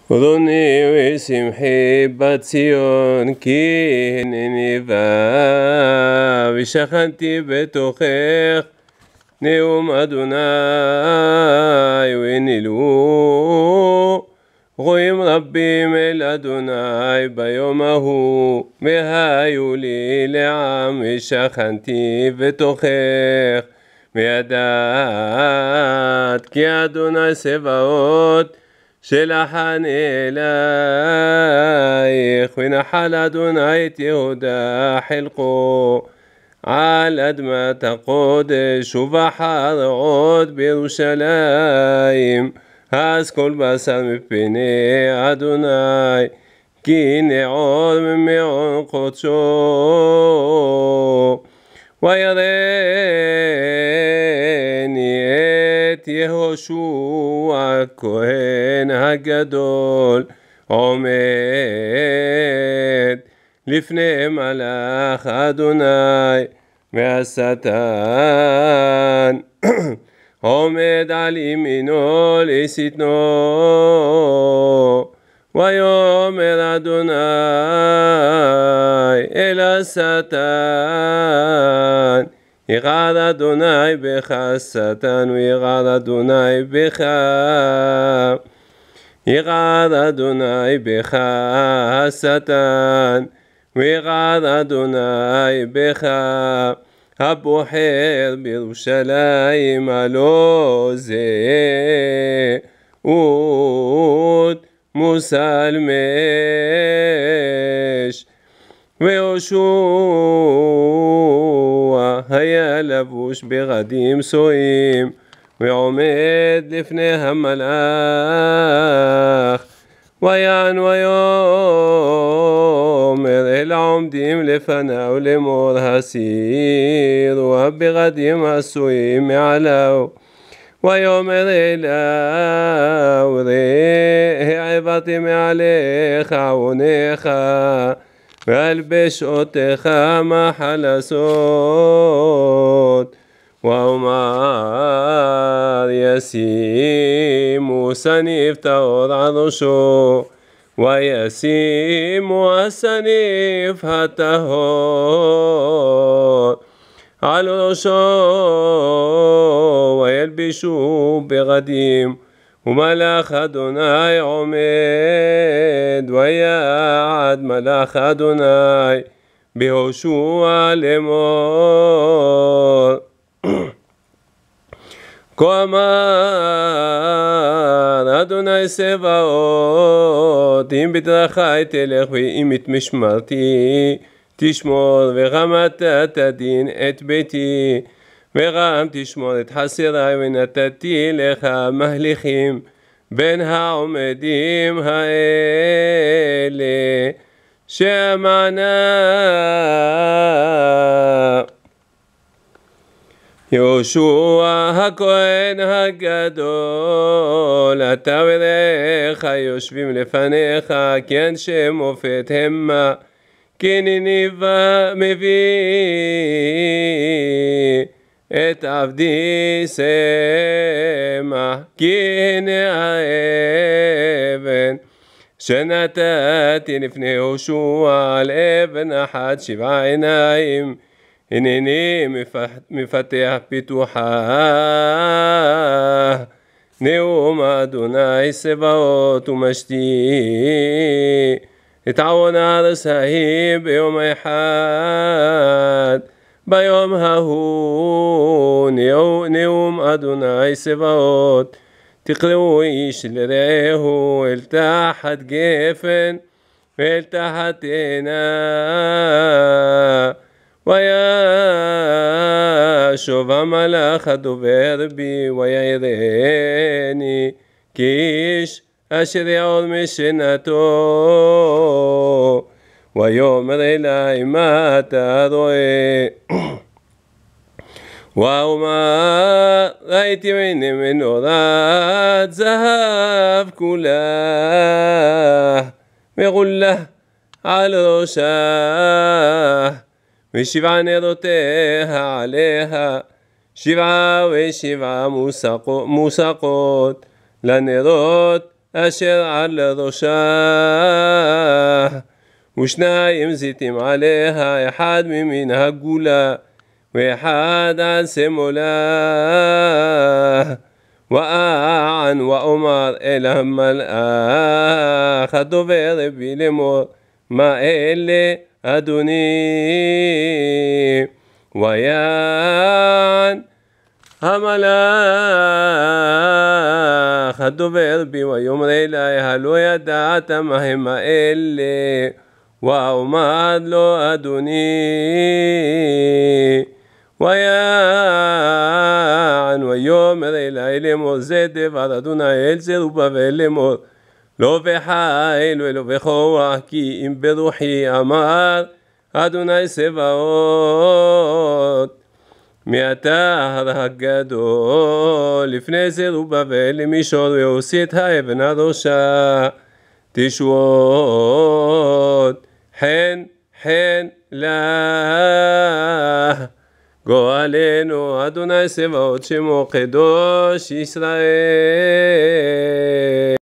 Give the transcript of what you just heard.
אדוני ושמחי בציון כי הנני בא ושכנתי בתוכך נאום אדוני ונלו רואים רבים אל אדוני ביום ההוא והיו לי לעם ושכנתי בתוכך וידעת כי אדוני צבאות שלחני אלייך ונחל אדוני את יהודה חלקו על אדמת הקודש ובחר עוד בירושלים אז כל בשר מפני אדוני כי נעור ממעון קודשו ויראני את יהושע הכהן הגדול עומד לפני מלאך אדוני והשטן עומד על ימינו לשטנו ויאמר אדוני אל השטן ירעד אדוני בך השטן וירעד אדוני בך ירעד אדוני בך השטן וירעד אדוני בך הבוחר בירושלים הלא זה אות מוסלמש ויהושע היה לבוש בגדים סועים ועומד לפני המלאך ויען ויאמר אל העומדים לפניו לאמור הסירו הבגדים העשויים מעליו ויאמר אליו ראה העברתי מעליך עוניך והלבש אותך מחלשות ואומר ישימו סניף טהור על ראשו וישימו הסניף הטהור על ראשו וילבשו בגדים ומלאך אדוני עומד ויעד מלאך אדוני ביהושע לאמור כה אמר אדוני צבאות אם בדרכי תלך ואם את משמרתי תשמור ורמת תדין את ביתי וגם תשמור את חסרי ונתתי לך מהלכים בין העומדים האלה שמענה יהושע הכהן הגדול אתה ורעך יושבים לפניך כי אנשי מופת המה כי הנני מביא את עבדי שמח כי הנה האבן שנתתי לפני יהושע על אבן אחת 7 עיניים הנני מפתח פיתוחה נאום אדוני צבאות ומשתי את עוון הארץ ההיא ביום אחד ביום ההוא נאום אדוני צבאות תקראו איש לרעהו אל תחת גפן ואל תחת עינה וישוב המלאך הדובר בי ויראני כאיש אשר יעור משנתו ויאמר אלי מה אתה רואה ואומר ראיתי והנה מנורת זהב כולה מגולה על ראשה ו7 נרותיה עליה 7 ו7 מוסקות לנרות אשר על ראשה, ושניים זיתים עליה, אחד ממין הגולה, ואחד על שמאלה. ואען ואומר אל המלאך הדובר בי לאמור, מה אלה אדוני? ויען המלאך הדובר בי ויאמר אלי, הלא ידעת מה הם האלה? ואומר לו אדוני, ויען ויאמר אלי לאמור, זה דבר אדוני אל זרובבל לאמור, לא בחיל ולא בכוח, כי אם ברוחי, אמר אדוני צבאות. מעתה הר הגדול לפני זרובבל למישור, והוציא את האבן הראשה תשבות, חן לה גואלנו אדוני צבאות, שמו קדוש ישראל.